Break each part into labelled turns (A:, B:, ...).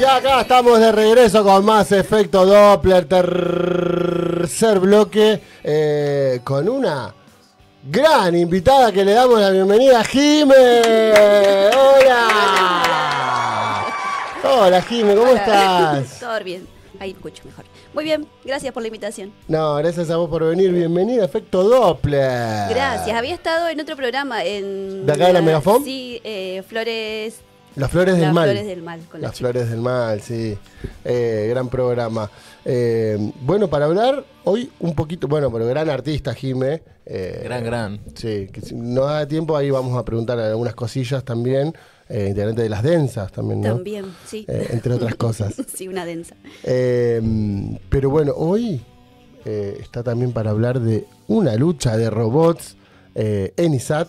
A: Y acá estamos de regreso con más efecto Doppler, tercer bloque, con una gran invitada que le damos la bienvenida a Jime. ¡Hola! Hola Jime, ¿cómo estás?
B: Todo bien, ahí escucho mejor. Muy bien, gracias por la invitación.
A: No, gracias a vos por venir, bienvenida a efecto Doppler.
B: Gracias, había estado en otro programa en...
A: ¿De acá de la Megafon?
B: Sí, Flores...
A: Las Flores del Mal.
B: Las Flores del Mal.
A: Las Flores del Mal, sí. Gran programa. Bueno, para hablar hoy un poquito, bueno, pero gran artista, Jime.
C: Gran.
A: Sí, que si no da tiempo, ahí vamos a preguntar algunas cosillas también. Integrante de las densas también, ¿no?
B: También, sí.
A: Entre otras cosas.
B: Sí, una densa.
A: Pero bueno, hoy está también para hablar de una lucha de robots en ISAT.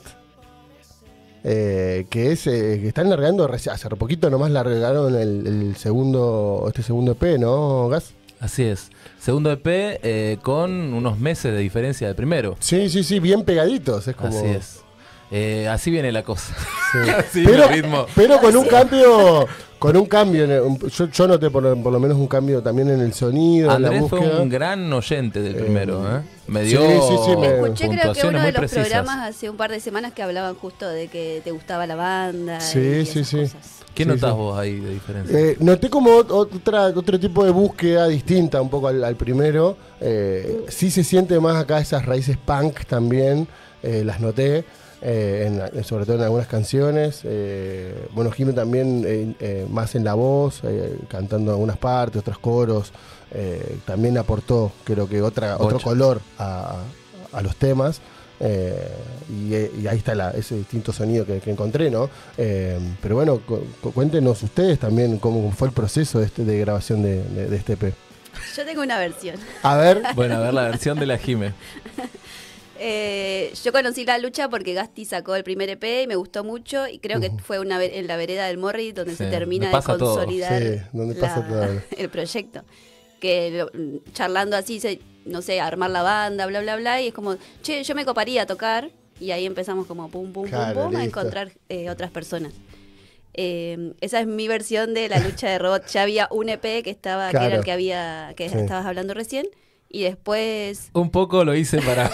A: Que están largando, hace poquito nomás largaron el segundo EP, ¿no, Gas?
C: Así es. Segundo EP con unos meses de diferencia del primero.
A: Sí, bien pegaditos. Es como...
C: Así es. Así viene la cosa.
A: Sí.
C: Así viene el ritmo.
A: Pero con un cambio, yo noté por lo menos un cambio también en el sonido,
C: Andrés
A: en la búsqueda.
C: fue un gran oyente del primero, ¿eh? Me dio
B: Escuché creo que uno de los
C: precisas.
B: programas hace un par de semanas que hablaban justo de que te gustaba la banda.
A: Sí.
B: y esas cosas.
C: ¿Qué notás vos ahí de diferencia?
A: Noté como otro tipo de búsqueda distinta un poco al primero. Sí se siente más acá esas raíces punk también, las noté. Sobre todo en algunas canciones. Bueno, Jimmy también más en la voz, cantando algunas partes, otros coros. También aportó, creo que otro color a los temas. Y ahí está ese distinto sonido que encontré, ¿no? Pero bueno, cuéntenos ustedes también cómo fue el proceso de grabación de este EP.
B: Yo tengo una versión.
A: A ver.
C: Bueno, a ver la versión de la Jime.
B: Yo conocí la lucha porque Gasti sacó el primer EP y me gustó mucho y creo que fue en la vereda del Morri donde se termina de consolidar el proyecto. Que charlando así, no sé, armar la banda, bla, bla, bla, y es como, che, yo me coparía a tocar y ahí empezamos como pum, a encontrar otras personas. Esa es mi versión de la lucha de robots. Ya había un EP que era el que estabas hablando recién y después...
C: Un poco lo hice para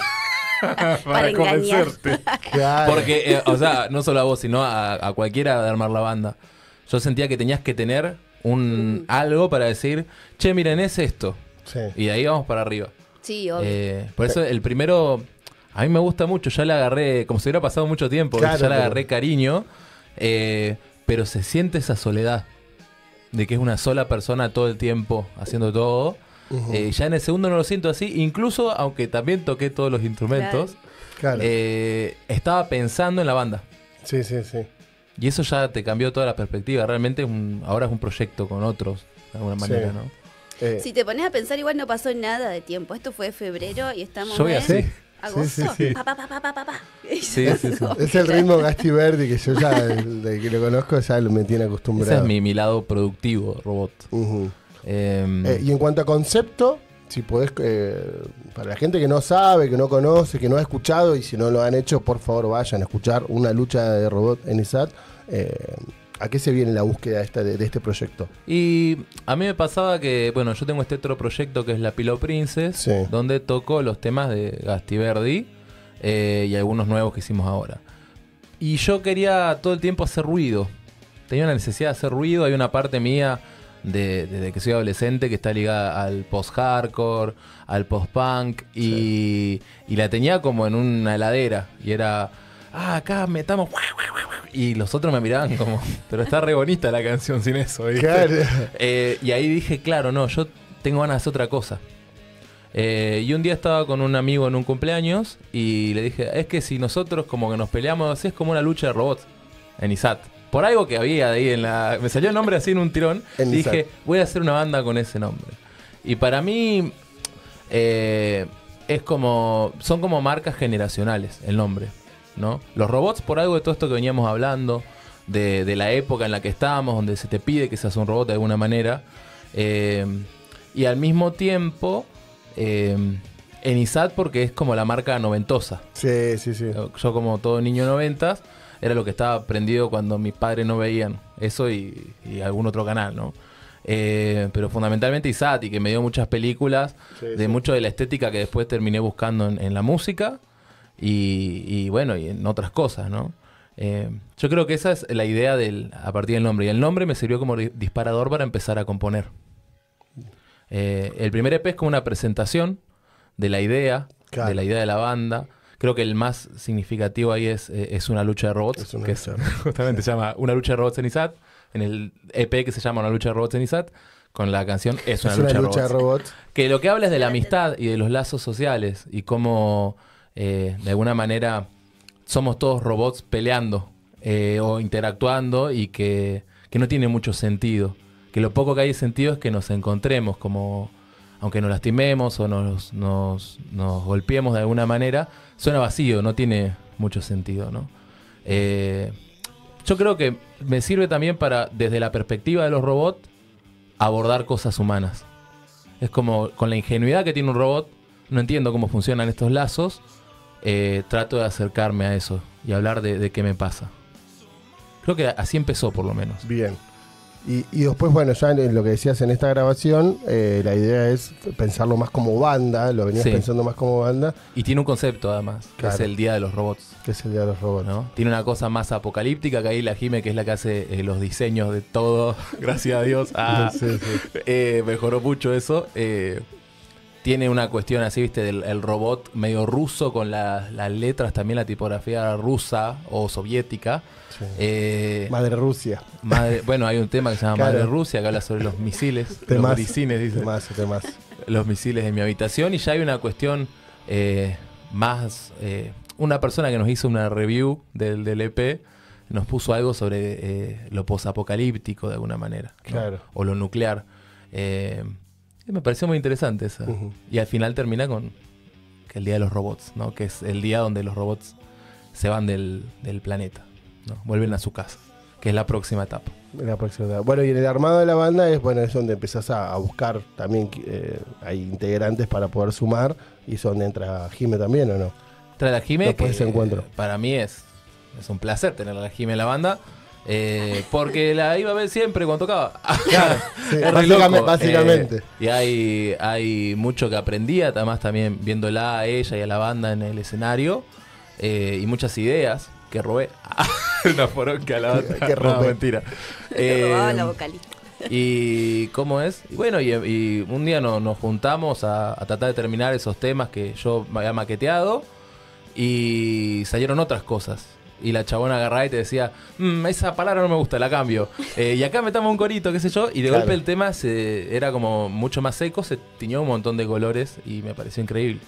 C: convencerte.
A: Claro.
C: Porque, o sea, no solo a vos, sino a cualquiera de armar la banda. Yo sentía que tenías que tener algo para decir, che, miren, es esto.
A: Sí.
C: Y de ahí vamos para arriba.
B: Sí, obvio.
C: Por eso el primero, a mí me gusta mucho. Ya le agarré, como si hubiera pasado mucho tiempo, ya le agarré cariño. Pero se siente esa soledad de que es una sola persona todo el tiempo haciendo todo. Ya en el segundo no lo siento así, incluso aunque también toqué todos los instrumentos,
A: Claro.
C: estaba pensando en la banda.
A: Sí.
C: Y eso ya te cambió toda la perspectiva. Realmente ahora es un proyecto con otros, de alguna manera, ¿no?
B: Si te pones a pensar, igual no pasó nada de tiempo. Esto fue febrero y estamos
C: en
B: agosto.
A: Sí.
B: Pa.
C: Sí.
A: Es el ritmo Gasti Verdi que yo ya, desde que lo conozco, ya me tiene acostumbrado.
C: Ese es mi lado productivo, robot.
A: Y en cuanto a concepto, si podés, para la gente que no sabe, que no conoce, que no ha escuchado, y si no lo han hecho, por favor vayan a escuchar una lucha de robot en ISAT. ¿A qué se viene la búsqueda de este proyecto?
C: Y a mí me pasaba que, bueno, yo tengo este otro proyecto que es la Pillow Princess, donde toco los temas de Gasti Verdi y algunos nuevos que hicimos ahora. Y yo quería todo el tiempo hacer ruido. Tenía una necesidad de hacer ruido. Hay una parte mía desde que soy adolescente que está ligada al post-hardcore, al post-punk y la tenía como en una heladera y era, acá metamos y los otros me miraban como, pero está re bonita la canción sin eso, ¿viste?
A: Claro.
C: Y ahí dije, claro, no, yo tengo ganas de hacer otra cosa. Y un día estaba con un amigo en un cumpleaños y le dije, es que si nosotros como que nos peleamos así, es como una lucha de robots en ISAT. Por algo que había de ahí me salió el nombre así en un tirón. Y dije, voy a hacer una banda con ese nombre. Y para mí son como marcas generacionales el nombre, ¿no? Los robots, por algo de todo esto que veníamos hablando, de la época en la que estábamos, donde se te pide que seas un robot de alguna manera. Y al mismo tiempo, en ISAT porque es como la marca noventosa.
A: Sí.
C: Yo como todo niño noventas, era lo que estaba prendido cuando mis padres no veían eso y algún otro canal, ¿no? Pero fundamentalmente Isati, que me dio muchas películas, mucho de la estética que después terminé buscando en la música y bueno, y en otras cosas, ¿no? Yo creo que esa es la idea a partir del nombre. Y el nombre me sirvió como disparador para empezar a componer. El primer EP es como una presentación de la idea, de la banda. Creo que el más significativo ahí es Una lucha de robots, justamente se llama Una lucha de robots en ISAT, en el EP que se llama Una lucha de robots en ISAT, con la canción Es una lucha de robots. Que lo que habla es de la amistad y de los lazos sociales y cómo de alguna manera somos todos robots peleando o interactuando y que no tiene mucho sentido. Que lo poco que hay sentido es que nos encontremos, como aunque nos lastimemos o nos golpeemos de alguna manera, suena vacío, no tiene mucho sentido, ¿no? Yo creo que me sirve también para, desde la perspectiva de los robots, abordar cosas humanas. Es como, con la ingenuidad que tiene un robot, no entiendo cómo funcionan estos lazos, trato de acercarme a eso y hablar de qué me pasa. Creo que así empezó, por lo menos.
A: Bien. Y después, bueno, ya en lo que decías en esta grabación, la idea es pensarlo más como banda, lo venías pensando más como banda.
C: Y tiene un concepto, además, que es el Día de los Robots.
A: Que es el Día de los Robots.
C: ¿No? Tiene una cosa más apocalíptica, que ahí la Jime, que es la que hace los diseños de todo, gracias a Dios. Mejoró mucho eso. Tiene una cuestión así, viste, del robot medio ruso, con las letras, también la tipografía rusa o soviética.
A: Sí. Madre Rusia.
C: Bueno, hay un tema que se llama Madre Rusia, que habla sobre los misiles, los grisines, dice.
A: Temas.
C: Los misiles de mi habitación. Y ya hay una cuestión más... una persona que nos hizo una review del EP nos puso algo sobre lo posapocalíptico de alguna manera, ¿no?
A: Claro.
C: O lo nuclear. Me pareció muy interesante esa. Y al final termina con que el Día de los Robots, ¿no? Que es el día donde los robots se van del planeta, ¿no? Vuelven a su casa, que es la próxima etapa.
A: Bueno, y en el armado de la banda es donde empezás a buscar también, hay integrantes para poder sumar, y es donde entra Jime también, ¿o no?
C: Entra la Jime,
A: que ese encuentro.
C: Para mí es un placer tener a la Jime en la banda. Porque la iba a ver siempre cuando tocaba.
A: Claro, sí, básicamente.
C: Y hay mucho que aprendí, además también viéndola a ella y a la banda en el escenario, y muchas ideas que robé. Una foronca a la banda.
A: Que robé.
C: No, mentira.
B: Te robaba la vocalista.
C: Y cómo es. Y bueno, y un día nos juntamos a tratar de terminar esos temas que yo me había maqueteado, y salieron otras cosas. Y la chabona agarraba y te decía, esa palabra no me gusta, la cambio. Y acá metamos un corito, qué sé yo. Y de golpe el tema era como mucho más seco, se tiñó un montón de colores y me pareció increíble.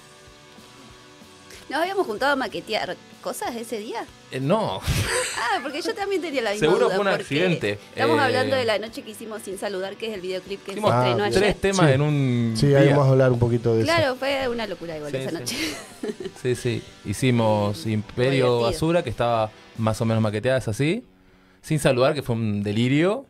B: ¿Nos habíamos juntado a maquetear cosas ese día?
C: No.
B: Porque yo también tenía la misma
C: Seguro
B: duda.
C: Fue un accidente.
B: Estamos hablando de la noche que hicimos Sin Saludar, que es el videoclip que se estrenó ayer.
C: 3 temas en un
A: día. Ahí vamos a hablar un poquito de eso.
B: Claro, fue una locura igual esa noche.
C: Sí. Hicimos Imperio Basura, que estaba más o menos maqueteada, es así. Sin Saludar, que fue un delirio.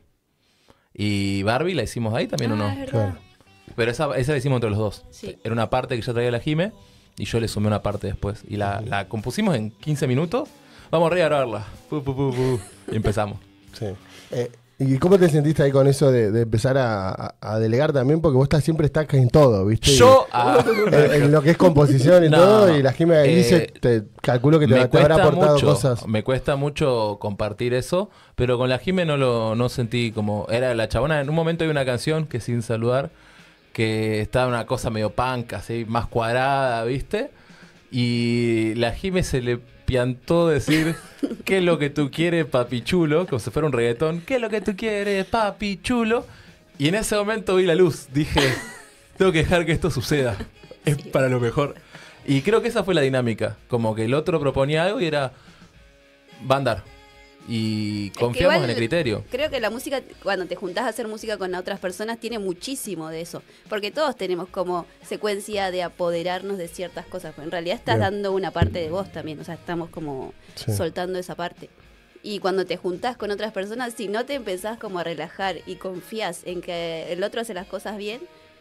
C: Y Barbie la hicimos ahí también, ¿o no?
A: Claro.
C: Pero esa la hicimos entre los dos.
B: Sí.
C: Era una parte que yo traía la Jime y yo le sumé una parte después. Y la compusimos en 15 minutos. Vamos a regrabarla. Y empezamos.
A: Sí. ¿Y cómo te sentiste ahí con eso de empezar a delegar también? Porque vos siempre estás en todo, ¿viste?
C: Yo...
A: en lo que es composición y todo, y la Jime dice, te calculo que te habrá aportado cosas.
C: Me cuesta mucho compartir eso, pero con la Jime no sentí como... Era la chabona, en un momento hay una canción que Sin Saludar, que estaba una cosa medio punk, así, más cuadrada, ¿viste? Y la Jime se le piantó decir, ¿qué es lo que tú quieres, papi chulo? Como si fuera un reggaetón, ¿qué es lo que tú quieres, papi chulo? Y en ese momento vi la luz, dije, tengo que dejar que esto suceda, es para lo mejor. Y creo que esa fue la dinámica, como que el otro proponía algo y era, va a andar. Y confiamos en el criterio.
B: Creo que la música, cuando te juntás a hacer música con otras personas, tiene muchísimo de eso. Porque todos tenemos como secuencia de apoderarnos de ciertas cosas. Pero en realidad estás dando una parte de vos también. O sea, estamos como soltando esa parte. Y cuando te juntás con otras personas, si no te empezás como a relajar y confías en que el otro hace las cosas bien,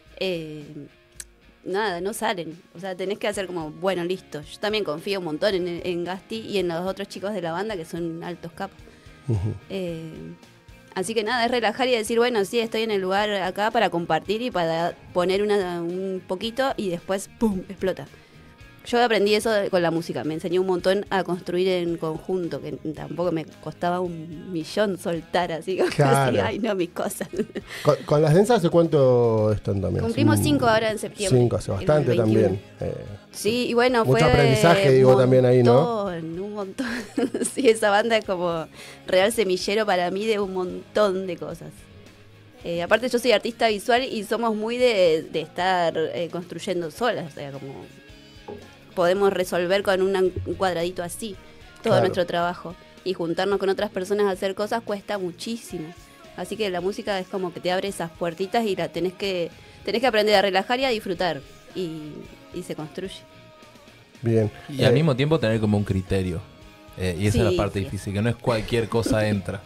B: nada, no salen. O sea, tenés que hacer como, bueno, listo. Yo también confío un montón en Gasti y en los otros chicos de la banda, que son altos capos. Así que nada, es relajar y decir, bueno, sí, estoy en el lugar acá para compartir y para poner un poquito y después, ¡pum!, explota. Yo aprendí eso con la música, me enseñó un montón a construir en conjunto, que tampoco me costaba $1.000.000 soltar, así como
A: claro.
B: así, ay no, mis cosas.
A: ¿Con las densas hace cuánto están también?
B: Cumplimos 5 ahora en septiembre.
A: 5, hace bastante también.
B: Sí, y bueno,
A: mucho
B: fue
A: aprendizaje, digo, también ahí, ¿no?
B: Un montón. Sí, esa banda es como real semillero para mí de un montón de cosas. Aparte yo soy artista visual y somos muy de estar construyendo solas, o sea, como podemos resolver con un cuadradito así todo nuestro trabajo. Y juntarnos con otras personas a hacer cosas cuesta muchísimo. Así que la música es como que te abre esas puertitas y la tenés que aprender a relajar y a disfrutar. Y se construye.
A: Bien.
C: Y al mismo tiempo tener como un criterio. Y esa es la parte difícil, que no es cualquier cosa entra.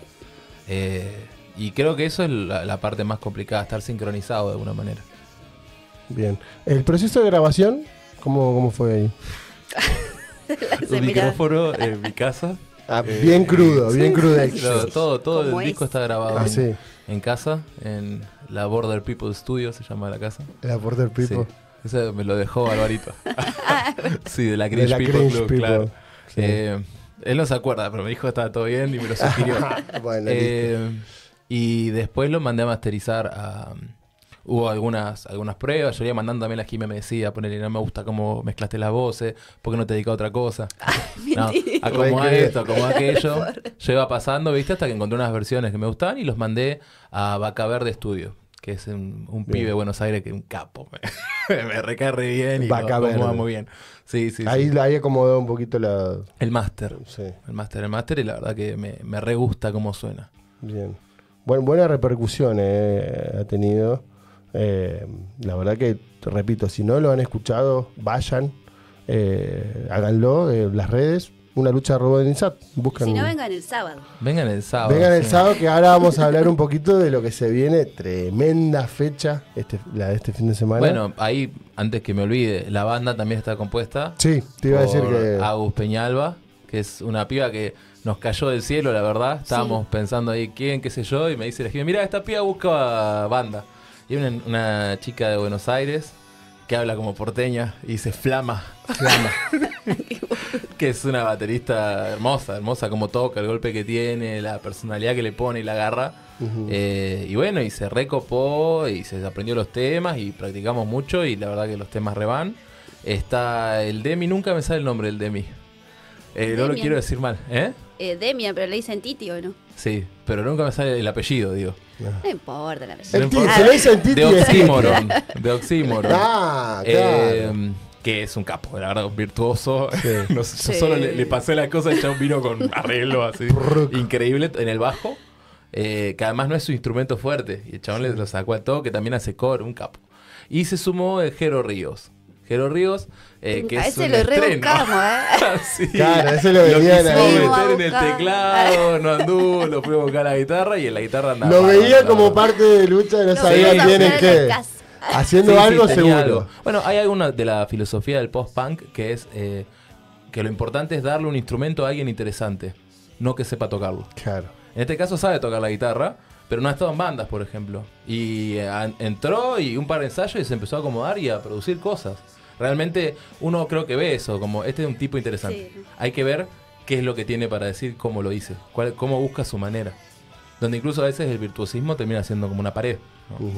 C: Y creo que eso es la parte más complicada, estar sincronizado de alguna manera.
A: Bien. ¿El proceso de grabación? ¿Cómo fue ahí?
C: Un micrófono en mi casa.
A: Bien crudo, bien crudo.
C: Todo el disco está grabado en casa, en la Border People Studio se llama la casa.
A: La Border People.
C: Sí. Ese me lo dejó Alvarito. Sí, de la Cringe People Club, claro. Sí. Él no se acuerda, pero me dijo que estaba todo bien y me lo sugirió.
A: Bueno,
C: y después lo mandé a masterizar hubo algunas pruebas, yo iba mandando también la Jimé, me decía, ponerle, no me gusta cómo mezclaste las voces, ¿por qué no te dedicas a otra cosa? No, acomoda esto, acomoda aquello. Yo iba pasando, viste, hasta que encontré unas versiones que me gustaban y los mandé a Vaca Verde Studio, que es un pibe de Buenos Aires que es un capo. Me recae re bien y
A: Vaca
C: lo acomoda muy bien. Sí.
A: Ahí acomodó un poquito
C: el máster.
A: Sí.
C: El máster y la verdad que me re gusta cómo suena.
A: Bien. Buena repercusión ha tenido. La verdad que, repito, si no lo han escuchado, vayan, háganlo, las redes, Una Lucha Robot en INSAT.
B: Si no, vengan el sábado.
C: Vengan el
A: sábado, que ahora vamos a hablar un poquito de lo que se viene. Tremenda fecha, la de este fin de semana.
C: Bueno, ahí, antes que me olvide, la banda también está compuesta.
A: Sí, te iba a decir que
C: Agus Peñalba, que es una piba que nos cayó del cielo, la verdad. Estábamos pensando ahí quién, qué sé yo, y me dice la gente, mira, esta piba busca banda. Y una chica de Buenos Aires que habla como porteña y dice Flama. Que es una baterista hermosa como toca, el golpe que tiene, la personalidad que le pone y la agarra. Y bueno, y se recopó y se aprendió los temas y practicamos mucho y la verdad que los temas revan. Está el Demi, nunca me sale el nombre del Demi. No lo quiero decir mal,
B: Demian, pero le dicen Titi, ¿o no?
C: Sí, pero nunca me sale el apellido, digo.
B: No importa el apellido.
A: Se le dicen Titi.
C: De Oxímoron.
A: Ah, claro.
C: Que es un capo, la verdad, un virtuoso. Sí. Yo solo le pasé la cosa y el chabón vino con arreglo así increíble en el bajo. Que además no es su instrumento fuerte. Y el chabón le lo sacó a todo, que también hace core, un capo. Y se sumó el Jero Ríos. Que
B: a
C: es
B: ese lo rebuscamos,
C: sí.
A: Claro, ese lo venían
C: ahí. Lo meter en el teclado, no anduvo, lo fui a buscar a la guitarra y en la guitarra andaba.
A: Lo veía como parte de lucha, no sabían bien en qué. Haciendo algo seguro.
C: Algo. Bueno, hay alguna de la filosofía del post-punk que es que lo importante es darle un instrumento a alguien interesante, no que sepa tocarlo.
A: Claro.
C: En este caso sabe tocar la guitarra, pero no ha estado en bandas, por ejemplo. Y entró y un par de ensayos y se empezó a acomodar y a producir cosas. Realmente uno creo que ve eso, como este es un tipo interesante. Sí. Hay que ver qué es lo que tiene para decir, cómo lo dice, cómo busca su manera. Donde incluso a veces el virtuosismo termina siendo como una pared, ¿no?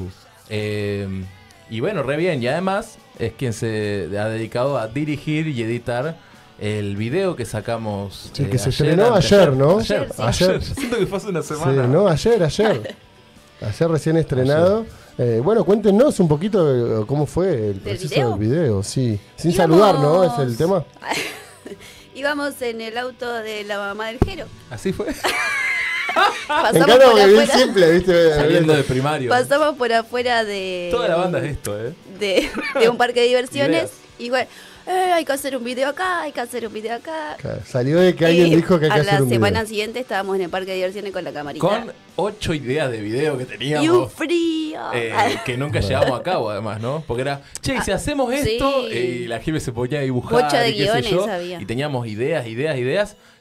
C: Y bueno, re bien. Y además es quien se ha dedicado a dirigir y editar el video que sacamos.
A: Sí, que se estrenó ayer, ¿no?
C: Ayer. Siento que fue hace una semana.
A: Sí, no, ayer. Ayer recién estrenado. Bueno, cuéntenos un poquito cómo fue el proceso del video, sí. Sin saludar, ¿no? Es el tema.
B: Íbamos en el auto de la mamá del Jero.
C: ¿Así fue?
A: Me encanta porque bien simple, ¿viste?
C: Saliendo de primario.
B: Pasamos por afuera de...
C: Toda la banda es esto,
B: de un parque de diversiones. Y bueno, hay que hacer un video acá,
A: Claro, salió de que alguien dijo que hay que hacer un video.
B: A la semana siguiente estábamos en el parque de diversiones con la camarita.
C: Con 8 ideas de video que teníamos.
B: Y un frío.
C: Que nunca llevamos a cabo, además, ¿no? Porque era, che, si hacemos esto, y la gente se ponía a dibujar.
B: Bocha de guiones había.
C: Y teníamos ideas.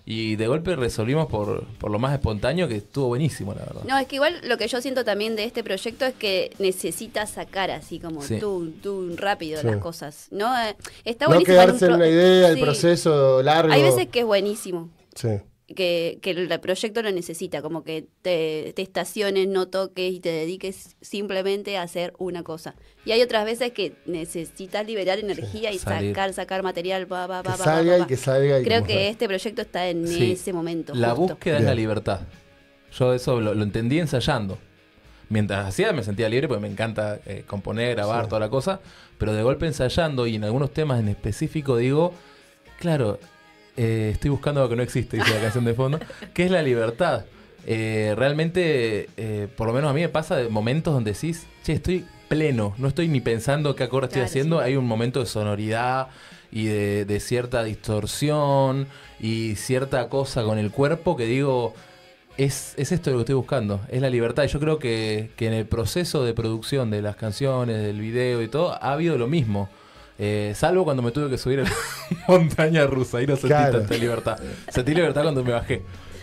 C: Y de golpe resolvimos por lo más espontáneo, que estuvo buenísimo, la verdad.
B: No, es que igual lo que yo siento también de este proyecto es que necesita sacar así como tú rápido las cosas. ¿No? Está buenísimo.
A: No quedarse en una idea, el proceso largo.
B: Hay veces que es buenísimo.
A: Sí.
B: Que el proyecto lo necesita, como que te estaciones, no toques y te dediques simplemente a hacer una cosa. Y hay otras veces que necesitas liberar energía y sacar material,
A: que salga.
B: Creo que este proyecto está en ese momento.
C: La búsqueda es la libertad. Yo eso lo entendí ensayando. Mientras hacía me sentía libre porque me encanta componer, grabar, toda la cosa, pero de golpe ensayando y en algunos temas en específico digo, claro, estoy buscando lo que no existe, dice la canción de fondo, que es la libertad. Realmente, por lo menos a mí me pasa de momentos donde decís, che, estoy pleno, no estoy ni pensando qué acorde estoy haciendo, hay un momento de sonoridad y de cierta distorsión y cierta cosa con el cuerpo que digo, es esto lo que estoy buscando, es la libertad. Y yo creo que en el proceso de producción de las canciones, del video y todo, ha habido lo mismo. Salvo cuando me tuve que subir a la montaña rusa, ahí no sentí tanta libertad. Sentí libertad cuando me bajé.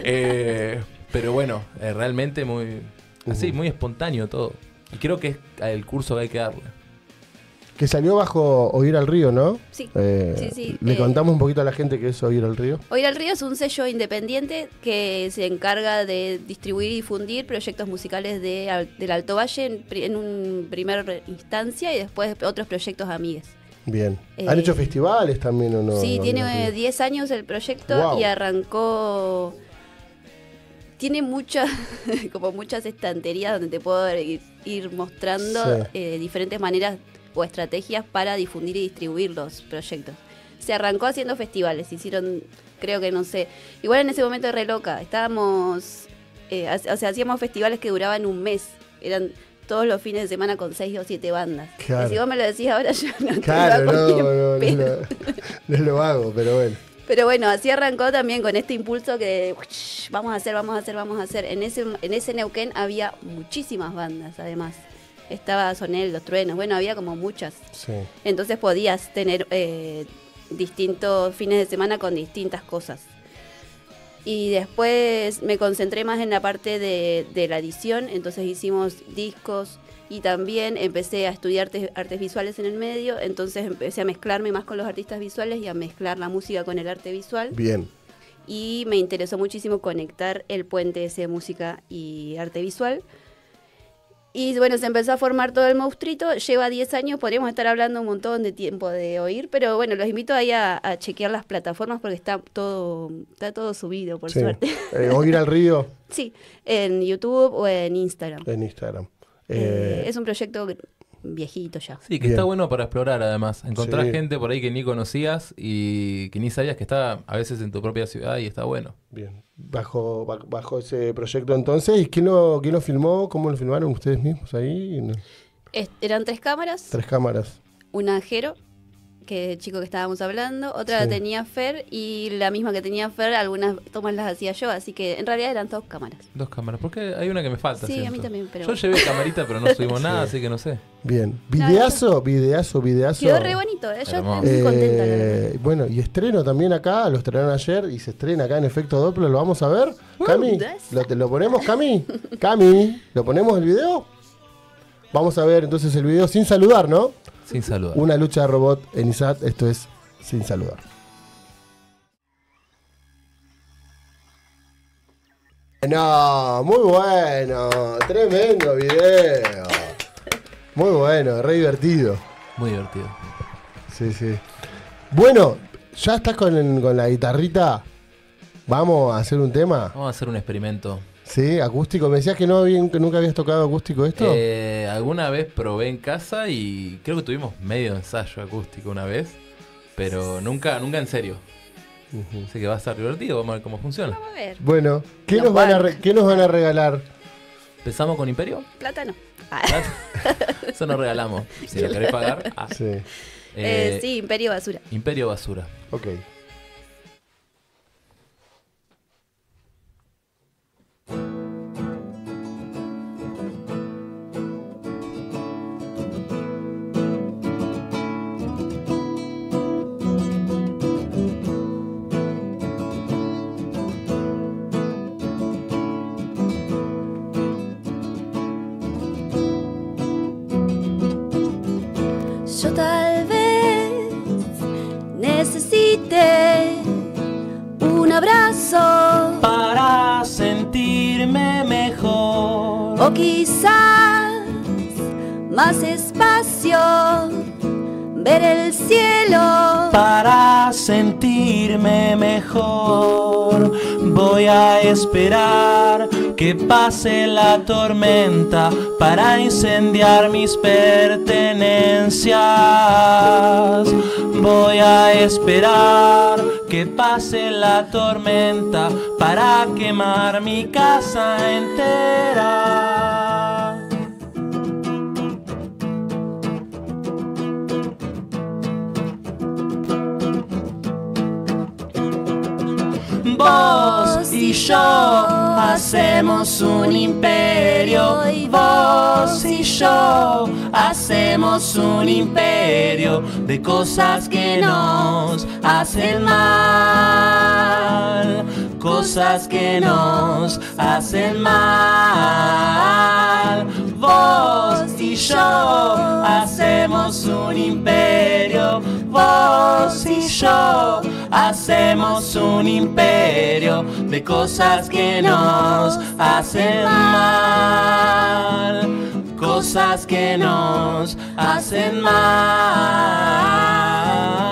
C: Pero bueno, realmente muy muy espontáneo todo. Y creo que es el curso que hay que darle.
A: Que salió bajo Oír al Río, ¿no?
B: Sí.
A: Le contamos un poquito a la gente qué es Oír al Río.
B: Oír al Río es un sello independiente que se encarga de distribuir y difundir proyectos musicales del Alto Valle en un primer instancia y después otros proyectos amigues.
A: Bien. ¿Han hecho festivales también o no?
B: Sí, tiene 10 años el proyecto y arrancó... Tiene muchas estanterías donde te puedo ir mostrando diferentes maneras o estrategias para difundir y distribuir los proyectos. Se arrancó haciendo festivales, hicieron, creo que no sé, igual en ese momento re loca, estábamos, hacíamos festivales que duraban un mes, eran todos los fines de semana con 6 o 7 bandas.
A: Claro.
B: Y si vos me lo decís ahora, yo no
A: no lo hago, pero bueno.
B: Pero bueno, así arrancó también con este impulso que vamos a hacer. En ese Neuquén había muchísimas bandas, además. Estaba Sonel, Los Truenos, bueno, había como muchas.
A: Sí.
B: Entonces podías tener distintos fines de semana con distintas cosas. Y después me concentré más en la parte de la edición, entonces hicimos discos y también empecé a estudiar artes visuales en el medio, entonces empecé a mezclarme más con los artistas visuales y a mezclar la música con el arte visual.
A: Bien.
B: Y me interesó muchísimo conectar el puente ese de música y arte visual. Y bueno, se empezó a formar todo el monstruito, lleva 10 años, podríamos estar hablando un montón de tiempo de oír, pero bueno, los invito ahí a chequear las plataformas porque está todo subido, por suerte.
A: ¿Oír al Río?
B: Sí, en YouTube o en Instagram.
A: En Instagram.
B: Es un proyecto viejito ya.
C: Sí, que está bueno para explorar además. Encontrar gente por ahí que ni conocías y que ni sabías que estaba a veces en tu propia ciudad y está bueno.
A: Bien. Bajo ese proyecto entonces, ¿y quién lo filmó? ¿Cómo lo filmaron ustedes mismos ahí?
B: Eran 3 cámaras.
A: 3 cámaras.
B: Una Jero, que es el chico que estábamos hablando, otra la tenía Fer y la misma que tenía Fer, algunas tomas las hacía yo, así que en realidad eran 2 cámaras.
C: 2 cámaras, porque hay una que me falta.
B: Sí,
C: siento.
B: a mí también, pero...
C: Yo llevé camarita, pero no subimos nada, así que no sé.
A: Bien. Videazo.
B: Quedó re bonito, yo estoy muy contenta.
A: Bueno, y estreno también acá, lo estrenaron ayer y se estrena acá en Efecto Doppler, ¿lo vamos a ver? Cami, ¿lo ponemos, Cami? Cami, ¿lo ponemos el video? Vamos a ver entonces el video sin saludar, ¿no?
C: Sin saludar.
A: Una lucha de robot en ISAT, esto es Sin Saludar. No, muy bueno, tremendo video. Muy bueno, re divertido.
C: Muy divertido.
A: Sí. Bueno, ya estás con la guitarrita. ¿Vamos a hacer un tema?
C: Vamos a hacer un experimento.
A: Sí, acústico. ¿Me decías que nunca habías tocado acústico esto?
C: Alguna vez probé en casa y creo que tuvimos medio ensayo acústico una vez, pero nunca en serio. Así que va a estar divertido, vamos a ver cómo funciona.
B: Vamos a ver.
A: Bueno, ¿qué nos van a regalar?
C: ¿Empezamos con Imperio?
B: Plátano.
C: Eso nos regalamos. Si lo querés pagar.
A: Sí.
B: Sí, Imperio Basura.
C: Imperio Basura.
A: Ok.
B: necesite un abrazo
D: para sentirme mejor,
B: o quizás más espacio, ver el cielo
D: para sentirme mejor. Voy a esperar que pase la tormenta para incendiar mis pertenencias. Voy a esperar que pase la tormenta para quemar mi casa entera. Vos y yo hacemos un imperio, y vos y yo hacemos un imperio de cosas que nos hacen mal, cosas que nos hacen mal. Vos y yo hacemos un imperio, vos y yo hacemos un imperio de cosas que nos hacen mal, cosas que nos hacen mal.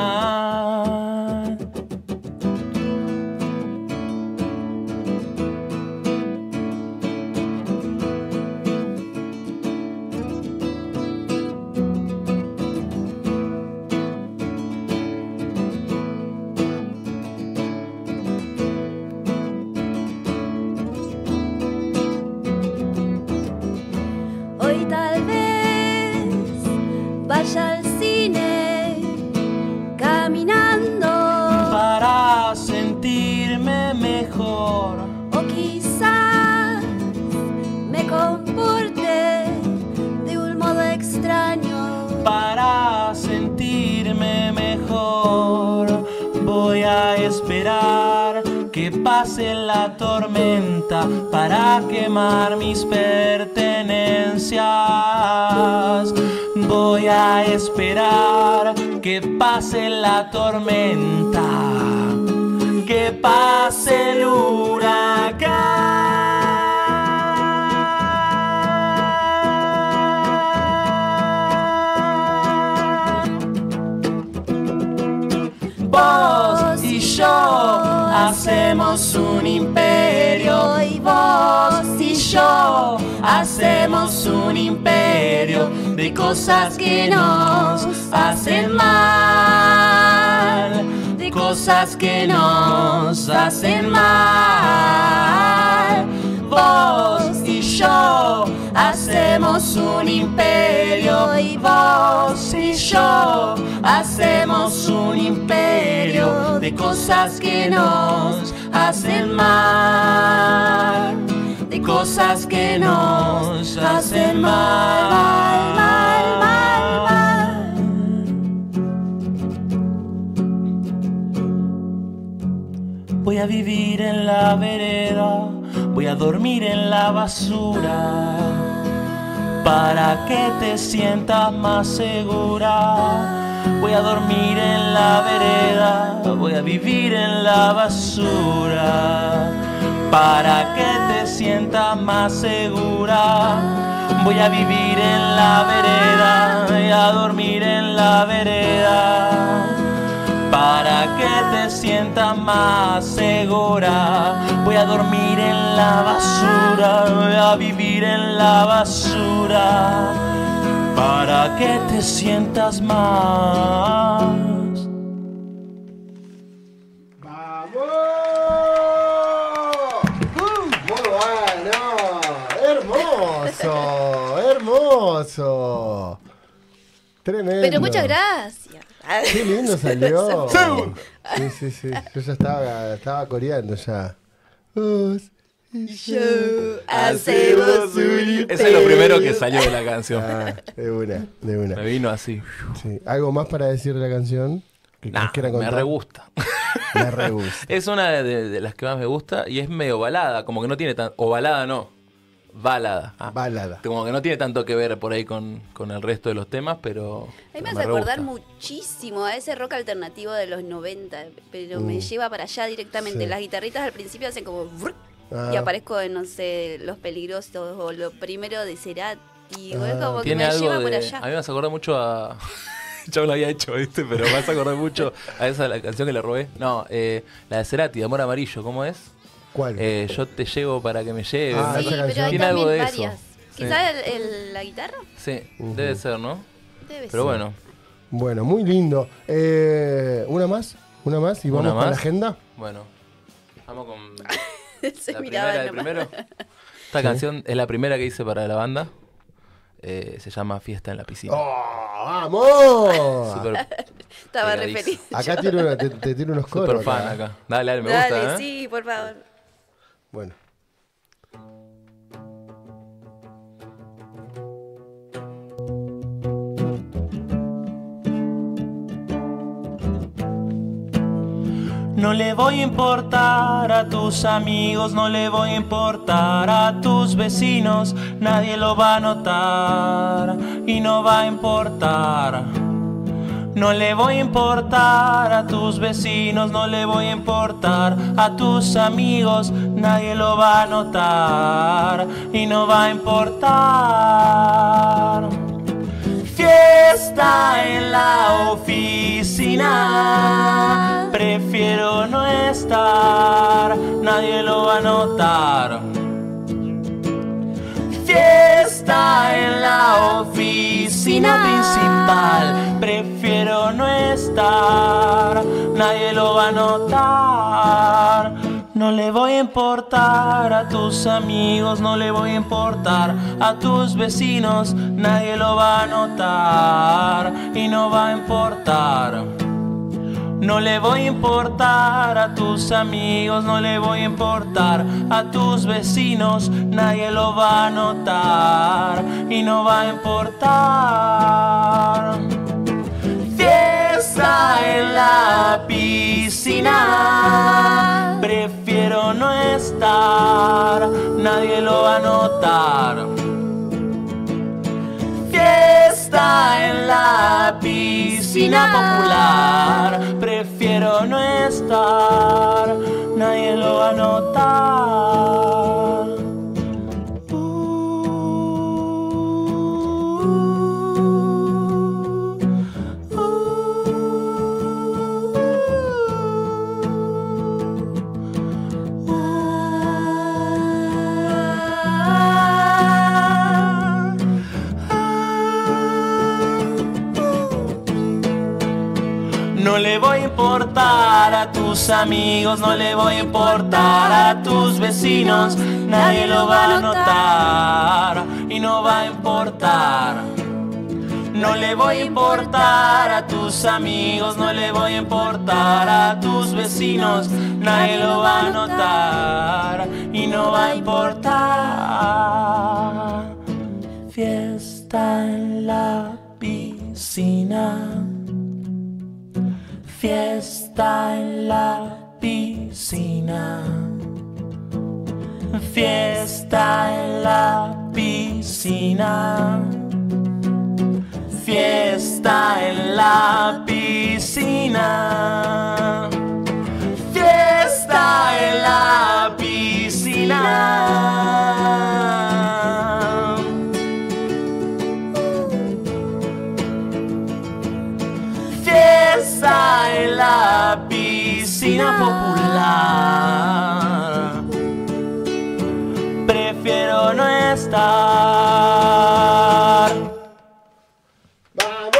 B: Vaya al cine caminando
D: para sentirme mejor,
B: o quizás me comporte de un modo extraño
D: para sentirme mejor. Voy a esperar que pase la tormenta para quemar mis pertenencias. Voy a esperar que pase la tormenta, que pase el huracán. Vos y yo hacemos un imperio, y vos y yo hacemos un imperio de cosas que nos hacen mal, de cosas que nos hacen mal. Vos y yo hacemos un imperio, y vos y yo hacemos un imperio de cosas que nos hacen mal, de cosas que nos hacen mal, mal, mal, mal. Voy a vivir en la vereda, voy a dormir en la basura, para que te sientas más segura. Voy a dormir en la vereda, voy a vivir en la basura, para que te sientas más segura. Voy a vivir en la vereda, voy a dormir en la vereda, para que te sientas más segura. Voy a dormir en la basura, voy a vivir en la basura, para que te sientas más.
A: ¡Vamos! ¡Muy bueno! ¡Hermoso! ¡Hermoso! Tremendo.
B: Pero muchas gracias.
A: ¡Qué lindo salió! Sí, sí, sí. Yo ya estaba coreando ya. Vos y yo
B: hacemos un imperio.
C: Eso es lo primero que salió de la canción.
A: De una.
C: Me vino así.
A: Sí. ¿Algo más para decir de la canción?
C: Me re gusta.
A: Me re gusta.
C: Es una de las que más me gusta y es medio balada, como que no tiene tan... O balada no. Balada.
A: Balada.
C: Como que no tiene tanto que ver por ahí con el resto de los temas, pero...
B: A mí me hace acordar muchísimo a ese rock alternativo de los 90, pero me lleva para allá directamente. Sí. Las guitarritas al principio hacen como... y aparezco en, no sé, Los Peligrosos o lo primero de Cerati. Es como que me lleva por allá.
C: A mí me hace acordar mucho a... Yo lo había hecho, ¿viste? Pero me hace acordar mucho a esa la canción que le robé. No, la de Cerati, Amor Amarillo, ¿cómo es?
A: ¿Cuál?
C: Yo te llevo para que me lleves.
B: Sí, pero
C: tiene algo de
B: varias.
C: eso.
B: ¿Quizás la guitarra?
C: Sí, debe ser, ¿no?
B: Debe
C: pero
B: ser.
C: Bueno.
A: Bueno, muy lindo. ¿Una más y vamos con la agenda?
C: Bueno, vamos con
B: Se
C: la
B: miraba
C: primera de primero. Esta canción es la primera que hice para la banda. Se llama Fiesta en la Piscina.
A: ¡Oh, vamos!
B: Estaba re feliz.
A: Acá te tiro unos coros.
C: Super fan acá. Dale, me gusta, ¿eh?
B: Sí, por favor.
A: Bueno.
D: No le voy a importar a tus amigos, no le voy a importar a tus vecinos, nadie lo va a notar y no va a importar. No le voy a importar a tus vecinos, no le voy a importar a tus amigos, nadie lo va a notar y no va a importar. Fiesta en la oficina, prefiero no estar, nadie lo va a notar. Fiesta en la oficina principal, prefiero no estar, nadie lo va a notar. No le voy a importar a tus amigos, no le voy a importar a tus vecinos, nadie lo va a notar y no va a importar. No le voy a importar a tus amigos, no le voy a importar a tus vecinos, nadie lo va a notar y no va a importar. Fiesta en la piscina, prefiero no estar, nadie lo va a notar. Fiesta en la piscina popular, prefiero no estar, nadie lo va a notar. No le voy a importar a tus amigos, no le voy a importar a tus vecinos, nadie lo va a notar y no va a importar. No le voy a importar a tus amigos, no le voy a importar a tus vecinos, nadie lo va a notar y no va a importar. Fiesta en la piscina. Fiesta en la piscina. Fiesta en la piscina. Fiesta en la piscina. Fiesta en la piscina. Fiesta en la piscina popular, prefiero no estar.
A: ¡Vamos!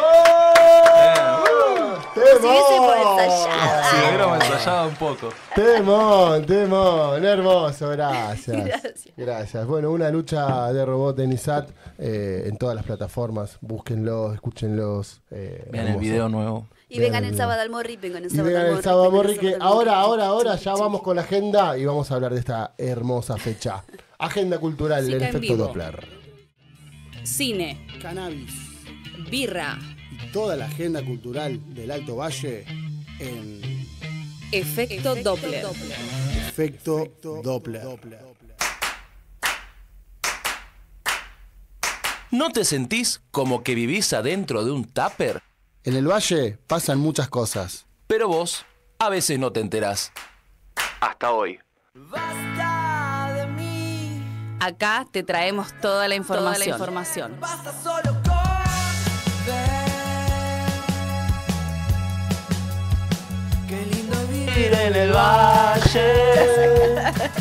B: Si hubiésemos ensayado.
C: Si hubiéramos ensayado un poco.
A: Temón, hermoso, gracias. Bueno, una lucha de robot de Nisat en todas las plataformas. Búsquenlos, escúchenlos.
C: Vean el video nuevo.
B: Y vengan el sábado al Morri, vengan el
A: sábado al Morri, que ahora ya vamos con la agenda y vamos a hablar de esta hermosa fecha. Agenda cultural, el efecto Doppler.
E: Cine,
F: cannabis,
E: birra
F: y toda la agenda cultural del Alto Valle en
E: Efecto Doppler.
F: Efecto Doppler.
D: ¿No te sentís como que vivís adentro de un tupper?
F: En el Valle pasan muchas cosas.
D: Pero vos a veces no te enterás. Hasta hoy.
E: Basta de mí. Acá te traemos toda la información. Basta solo con ver. Qué lindo vivir en el Valle.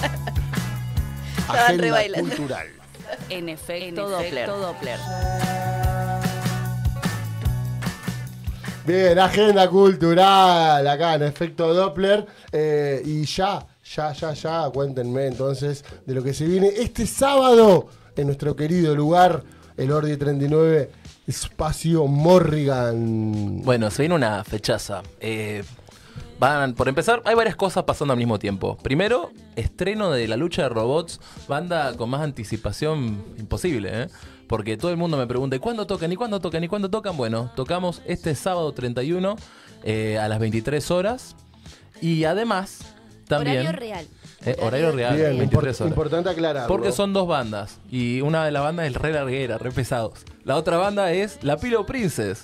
F: Agenda cultural.
E: En efecto Doppler.
A: Bien, agenda cultural acá en Efecto Doppler. Y ya, cuéntenme entonces de lo que se viene este sábado en nuestro querido lugar, el Ordi 39, Espacio Morrigan.
C: Bueno, se viene una fechaza. Por empezar, hay varias cosas pasando al mismo tiempo. Primero, estreno de La Lucha de Robots, banda con más anticipación imposible, porque todo el mundo me pregunta, ¿y cuándo tocan? ¿Y cuándo tocan? ¿Y cuándo tocan? Bueno, tocamos este sábado 31 a las 23 horas. Y además, también...
B: Horario real.
C: Horario real,
A: bien,
C: 23 horas.
A: Importante aclararlo.
C: Porque son dos bandas. Y una de las bandas es re larguera, re pesados. La otra banda es La Pillow Princess.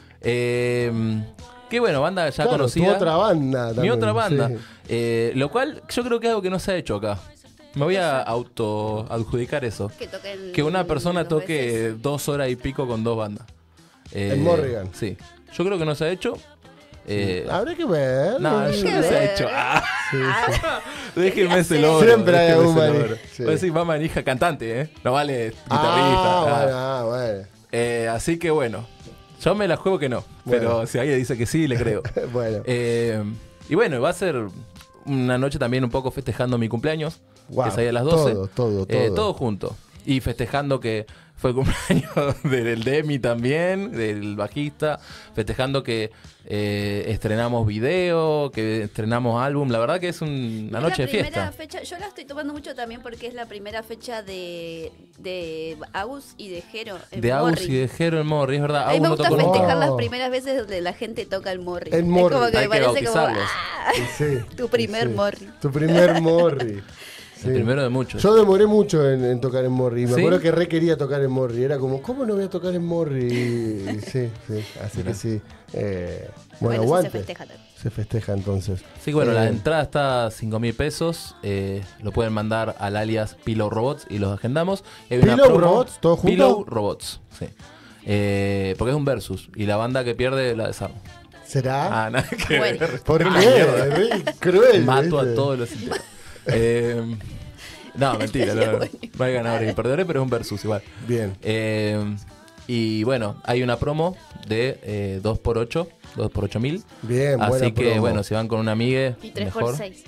C: Que bueno, banda ya conocida.
A: Tu otra banda también.
C: Mi otra banda.
A: Sí.
C: Lo cual yo creo que es algo que no se ha hecho acá. Me voy a auto-adjudicar eso. Que una persona toque 2 horas y pico con 2 bandas.
A: En Morrigan.
C: Sí. Yo creo que no se ha hecho.
A: Habrá que ver.
C: No, yo no se ha hecho.
A: Sí.
C: Déjenme ese logro.
A: Siempre hay algún manija.
C: Voy a decir, mamá manija cantante, No vale guitarrista.
A: Bueno.
C: Así que bueno. Yo me la juego que no. Pero si alguien dice que sí, le creo.
A: Bueno.
C: Y bueno, va a ser una noche también un poco festejando mi cumpleaños.
A: Wow,
C: que es ahí a las 12.
A: Todo
C: junto. Y festejando que fue el cumpleaños del Demi también, del bajista. Festejando que estrenamos video, que estrenamos álbum. La verdad que es una noche de fiesta.
B: Fecha, yo la estoy tomando mucho también porque es la primera fecha de Agus y de Jero en
C: de
B: Morri.
C: Agus y de Jero en Morri, es verdad.
B: A mí me gusta festejar las primeras veces donde la gente toca el Morri.
A: El Morri.
B: Es como que
C: hay
B: me parece
C: que
B: como tu primer Morri.
A: Tu primer Morri.
C: Sí. El primero de muchos.
A: Yo demoré mucho en tocar en Morri. Me
C: ¿Sí?
A: acuerdo que re quería tocar en Morri. Era como, ¿cómo no voy a tocar en Morri? Sí. Así que sí. Bueno, aguante. Se festeja entonces.
C: Sí, bueno, la entrada está a 5.000 pesos. Lo pueden mandar al alias Pillow Robots y los agendamos.
A: ¿Pillow Robots? ¿Todo junto?
C: Pillow Robots, sí. Porque es un versus. Y la banda que pierde la desarmo.
A: ¿Será?
C: Nada que ver.
A: ¿Por qué? Es cruel.
C: Mato a todos los integrantes. No, mentira, no hay ganadores y perdedores, pero es un versus igual.
A: Bien.
C: Y bueno, hay una promo de 2x8, 2x8.000.
A: Bien,
C: así que
A: promo.
C: Bueno, si van con una amiga,
B: y 3
C: mejor.
B: por 6.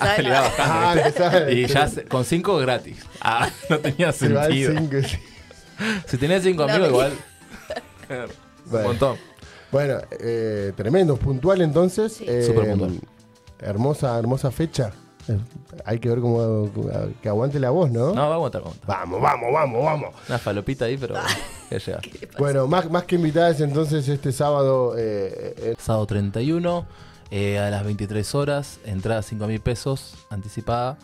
C: Y ya con 5 gratis. No tenía sentido. Si tenés 5 amigos, igual. Un montón.
A: Bueno, tremendo, puntual entonces.
C: Sí. Súper puntual.
A: Hermosa fecha. Hay que ver cómo que aguante la voz, ¿no?
C: No, va a aguantar.
A: Vamos.
C: Una falopita ahí, pero ya llega.
A: Bueno, más que invitadas entonces este sábado.
C: Sábado 31 a las 23 horas, entrada 5.000 pesos, anticipada.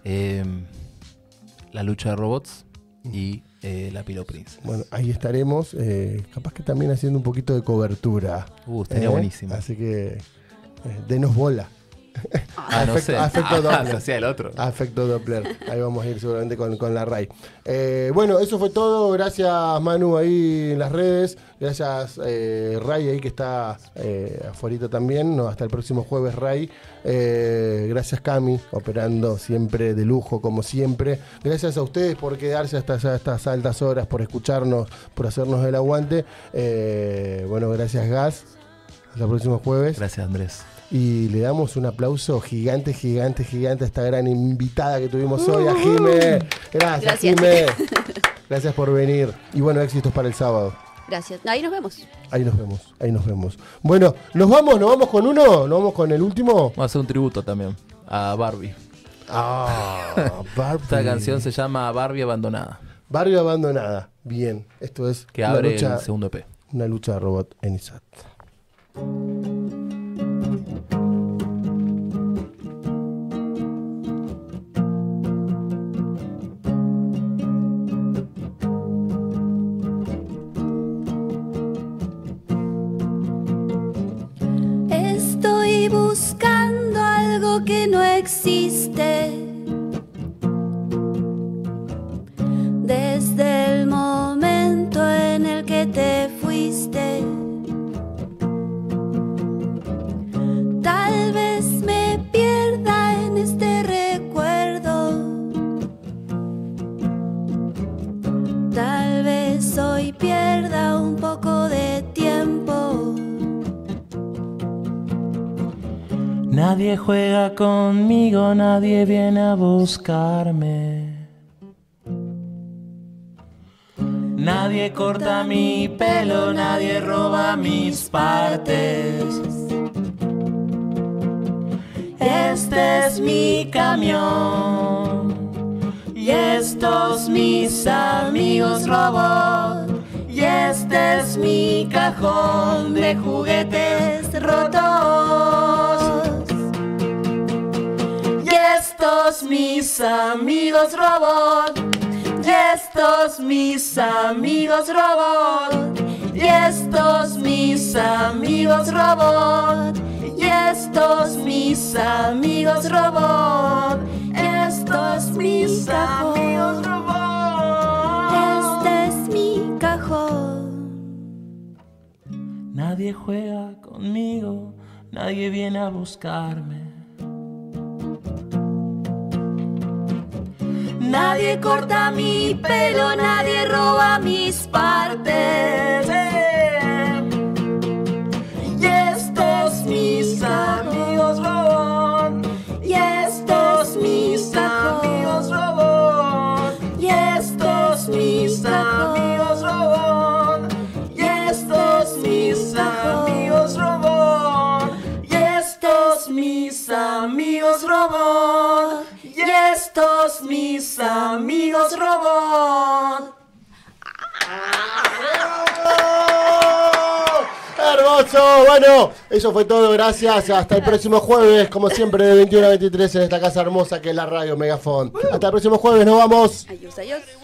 C: La Lucha de Robots y La Pillow Princess.
A: Bueno, ahí estaremos, capaz que también haciendo un poquito de cobertura.
C: Estaría buenísimo.
A: Así que denos bola.
C: No sé.
A: Afecto Doppler.
C: Se hacía el otro.
A: Afecto Doppler. Ahí vamos a ir seguramente con la RAI. Bueno, eso fue todo. Gracias Manu ahí en las redes. Gracias Ray ahí que está afuera también. No, hasta el próximo jueves Ray. Gracias Cami, operando siempre de lujo como siempre. Gracias a ustedes por quedarse hasta estas altas horas, por escucharnos, por hacernos el aguante. Bueno, gracias Gas. Hasta el próximo jueves.
C: Gracias Andrés.
A: Y le damos un aplauso gigante a esta gran invitada que tuvimos hoy, a Jime. Gracias. Jime. Gracias por venir. Y bueno, éxitos para el sábado.
B: Gracias. Ahí nos vemos.
A: Ahí nos vemos. Bueno, nos vamos con uno, nos vamos con el último.
C: Vamos a hacer un tributo también a Barbie.
A: Barbie.
C: Esta canción se llama Barbie Abandonada.
A: Barbie Abandonada. Bien, esto es
C: que abre el segundo EP.
A: Una lucha de robot en ISAT.
B: existe. Desde el momento en el que te fuiste, tal vez me pierda en este recuerdo. Tal vez hoy pierda un poco de tiempo.
D: Nadie juega conmigo, nadie viene a buscarme. Nadie corta mi pelo, nadie roba mis partes. Este es mi camión y estos mis amigos robots. Y este es mi cajón de juguetes rotos. Y estos mis amigos robots. Y estos mis amigos robots. Y estos mis amigos robots. Y estos mis amigos robots. Estos mis amigos robots.
B: Este es mi cajón.
D: Nadie juega conmigo, nadie viene a buscarme.
B: Nadie corta mi pelo, nadie roba mis partes.
D: Y estos mis amigos robots. Y estos mis amigos robots. Y estos mis amigos robots. Y estos mis amigos robots. Y estos mis amigos robots. Y estos mis amigos robots.
A: ¡Hermoso! Bueno, eso fue todo, gracias. Hasta el próximo jueves, como siempre, de 21 a 23 en esta casa hermosa que es la radio Megafon. Hasta el próximo jueves, nos vamos.
B: Adiós, adiós.